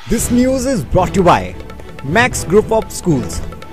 This news is brought to you by Max Group of Schools.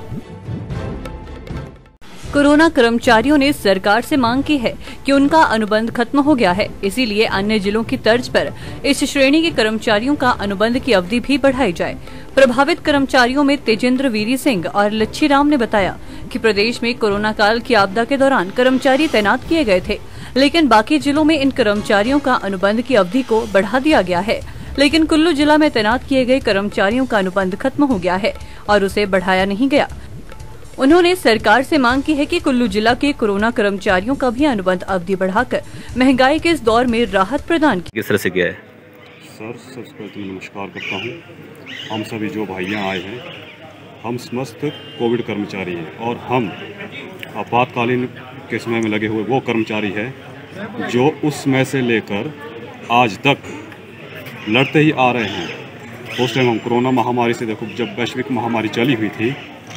Corona कर्मचारियों ने सरकार से मांग की है कि उनका अनुबंध खत्म हो गया है, इसीलिए अन्य जिलों की तर्ज पर इस श्रेणी के कर्मचारियों का अनुबंध की अवधि भी बढ़ाई जाए। प्रभावित कर्मचारियों में तेजेंद्र वीरी सिंह और लच्छी राम ने बताया कि प्रदेश में कोरोना काल की आपदा के दौरान कर्मचारी तैनात किए गए थे, लेकिन बाकी जिलों में इन कर्मचारियों का अनुबंध की अवधि को बढ़ा दिया गया है, लेकिन कुल्लू जिला में तैनात किए गए कर्मचारियों का अनुबंध खत्म हो गया है और उसे बढ़ाया नहीं गया। उन्होंने सरकार से मांग की है कि कुल्लू जिला के कोरोना कर्मचारियों का भी अनुबंध अवधि बढ़ाकर महंगाई के इस दौर में राहत प्रदान की। किस तरह से किया है? सर, सबसे पहले नमस्कार करता हूँ। हम सभी जो भाइयाँ आए हैं, हम समस्त कोविड कर्मचारी हैं और हम आपातकालीन के समय में लगे हुए वो कर्मचारी हैं जो उस समय से लेकर आज तक लड़ते ही आ रहे हैं। उस टाइम हम कोरोना महामारी से, देखो जब वैश्विक महामारी चली हुई थी,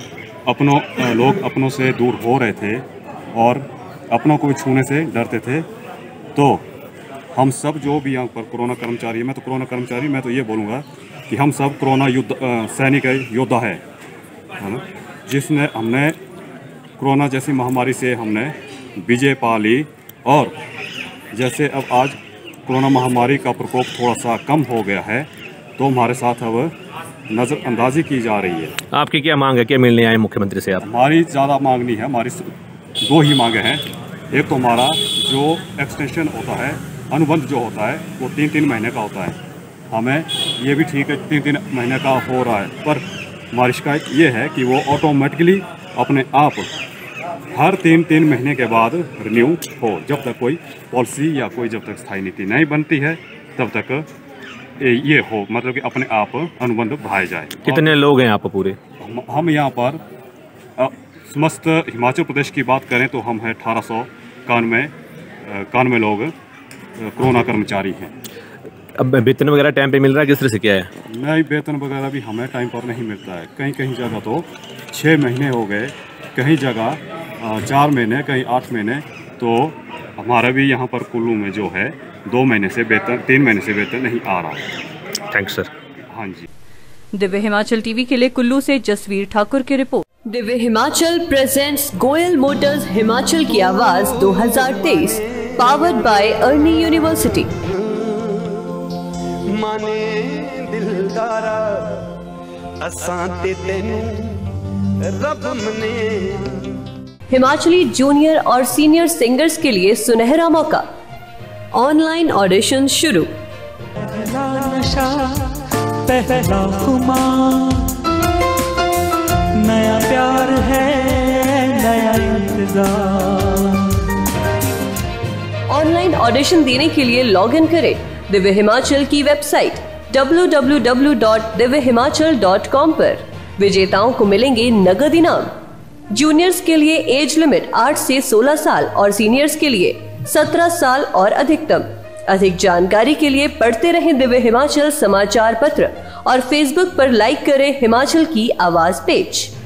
लोग अपनों से दूर हो रहे थे और अपनों को भी छूने से डरते थे। तो हम सब जो भी यहाँ पर कोरोना कर्मचारी, मैं तो कोरोना कर्मचारी, मैं तो ये बोलूँगा कि हम सब कोरोना युद्ध सैनिक योद्धा है ना, जिसने हमने कोरोना जैसी महामारी से हमने विजय पा ली। और जैसे अब आज कोरोना महामारी का प्रकोप थोड़ा सा कम हो गया है, तो हमारे साथ अब नज़रअंदाजी की जा रही है। आपकी क्या मांग है, क्या मिलने आए मुख्यमंत्री से आप? हमारी ज़्यादा मांग नहीं है, हमारी दो ही मांगे हैं। एक तो हमारा जो एक्सटेंशन होता है, अनुबंध जो होता है, वो 3-3 महीने का होता है। हमें ये भी ठीक है 3-3 महीने का हो रहा है, पर हमारी शिकायत ये है कि वो ऑटोमेटिकली अपने आप हर 3-3 महीने के बाद रिन्यू हो। जब तक कोई पॉलिसी या कोई जब तक स्थायी नीति नहीं बनती है, तब तक ये हो, मतलब कि अपने आप अनुबंध बढ़ाए जाए। कितने लोग हैं आप पूरे? हम यहाँ पर समस्त हिमाचल प्रदेश की बात करें तो हम हैं 1891 लोग कोरोना कर्मचारी हैं। अब वेतन वगैरह टाइम पे मिल रहा है, किस तरह से क्या है? नहीं, वेतन वगैरह भी हमें टाइम पर नहीं मिलता है। कहीं कहीं जगह तो 6 महीने हो गए, कहीं जगह 4 महीने, कहीं 8 महीने। तो हमारा भी यहाँ पर कुल्लू में जो है 2 महीने से वेतन, 3 महीने से वेतन नहीं आ रहा है। Thanks sir. हाँ जी। दिव्य हिमाचल टीवी के लिए कुल्लू से जसवीर ठाकुर की report. Divya Himachal presents Goyal motors Himachal की आवाज 2023, पावर्ड बाय अर्नी यूनिवर्सिटी। माने दिलदारा असां ते तैनू रब मने। हिमाचली जूनियर और सीनियर सिंगर्स के लिए सुनहरा मौका। ऑनलाइन ऑडिशन शुरू। पहला नशा, पहला खुमार, नया प्यार है, नया इंतजार। ऑनलाइन ऑडिशन देने के लिए लॉग इन करें दिव्य हिमाचल की वेबसाइट www.divyhimachal.com पर। विजेताओं को मिलेंगे नगद इनाम। जूनियर्स के लिए एज लिमिट 8 से 16 साल और सीनियर्स के लिए 17 साल और अधिकतम। अधिक जानकारी के लिए पढ़ते रहें दिव्य हिमाचल समाचार पत्र और फेसबुक पर लाइक करें हिमाचल की आवाज पेज।